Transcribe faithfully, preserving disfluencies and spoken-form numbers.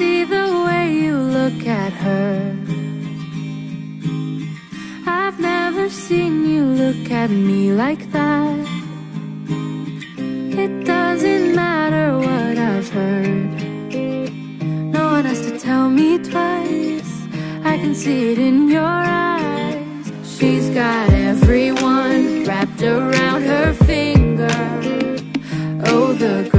see the way you look at her. I've never seen you look at me like that. It doesn't matter what I've heard. No one has to tell me twice. I can see it in your eyes. She's got everyone wrapped around her finger. Oh, the